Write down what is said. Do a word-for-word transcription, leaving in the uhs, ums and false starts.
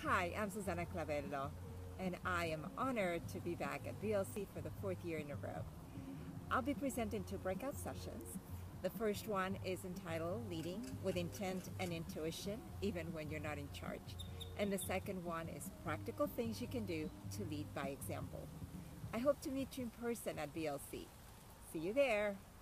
Hi, I'm Susana Clavello, and I am honored to be back at B L C for the fourth year in a row. I'll be presenting two breakout sessions. The first one is entitled Leading with Intent and Intuition, even when you're not in charge. And the second one is Practical Things You Can Do to Lead by Example. I hope to meet you in person at B L C. See you there.